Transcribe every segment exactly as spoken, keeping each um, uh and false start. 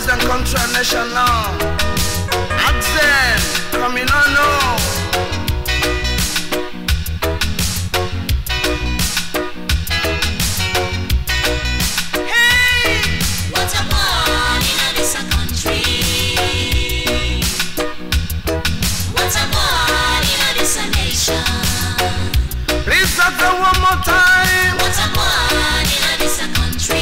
represent country and nation now. Accent, coming on now. One more time. What's a Gwan in this country?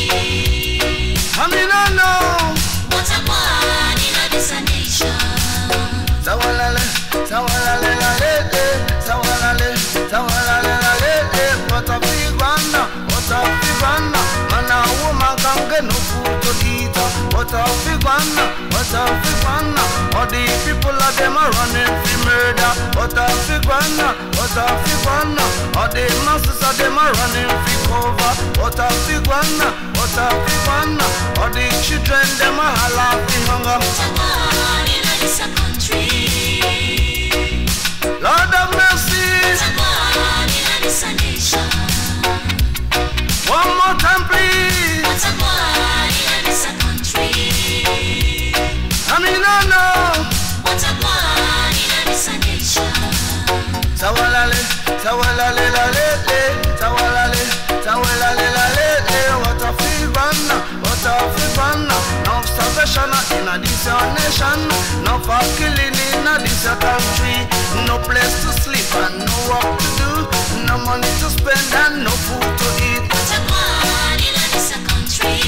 I mean I know. What's a Gwan in this nation? Sawalale, sawalale la le le, sawalale, sawalale la le le. What a big one, what a big one. Man a woman can get no food to eat. What a big one, what a big one. All the people of them are running for murder. What a big one, what a big one. All the masses of them are running for cover. What a big one, what a big one. All the children them are laughing hunger. What's a Gwan in this country? Lord of mercy. What's a Gwan in this nation? One more time please. What's a Gwan in this country? I mean I know. What's a Gwan in this nation? Sawalale, sawalale la le le, sawalale, sawalale la le le. What a fun, what a fun. No starvation in a this nation, no for killing in a this country, no place to sleep and no work to do, no money to spend and no food to eat. What's a Gwan in this country?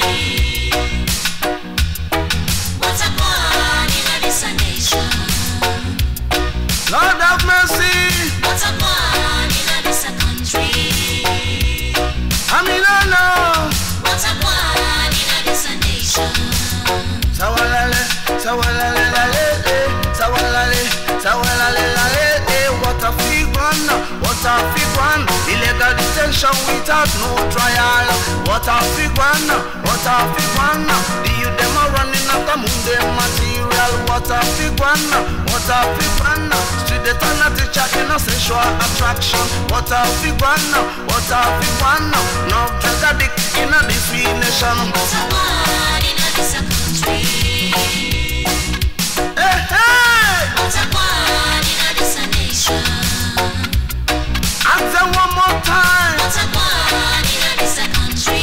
What's a Gwan in this nation? Lord have mercy. What's a Gwan in this country? I mean I know. What's a Gwan in this nation? Sawalale, sawalale la le le, sawalale, sawalale la le le. What a big one, what a big one. Illegal detention without no trial. What a big one, what a big one. The youth them are running after Monday material. What a big one, what a big one. Street they turn a teacher in a sexual attraction. What a big one, what a big one. No drug addict in a this free nation. What's a Gwan in this country? Hey, hey! What's a Gwan in this nation? Answer one more time. What's a Gwan in this country?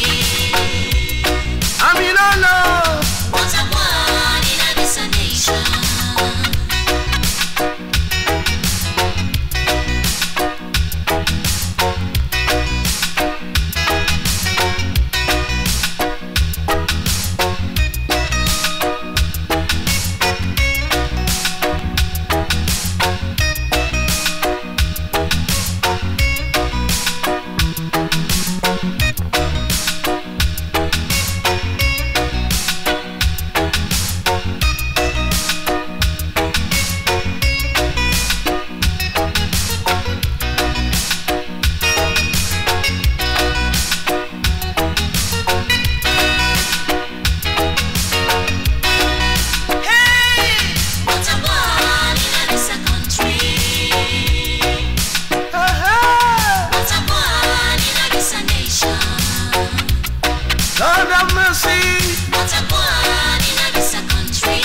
I mean I know. What's a Gwan in this nation? Lord have mercy. What's a Gwan in this country?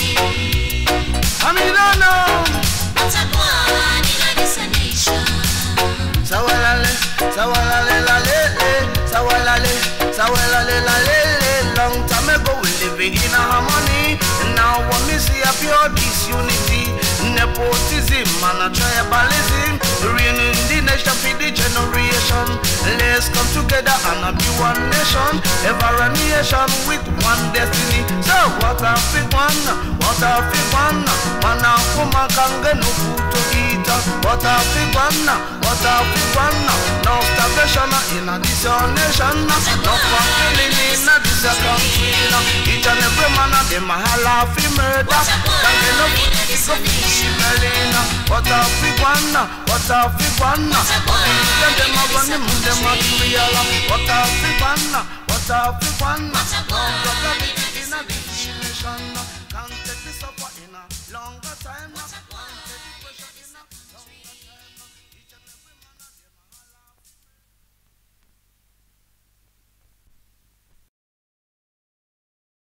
I mean I know. What's a Gwan in this nation? Sawalale, sawalale la le le, sawalale, sawalale la le le. Long time ago we living in a harmony. Now when we see a pure disunity, nepotism and a tribalism, reigning the nation for the generation. Let's come together and be one nation, ever a nation with one destiny. So what a big one, what a big one. Man and woman can get no food to eat. What a big one, what a big one. No starvation in a this nation, no killing in a this country. Each and every man of them a holla for murder. Can't get no food to eat. What a big one, what a big one. All them a run them, them material. What a big one, what a big one. No drug addict in a this nation.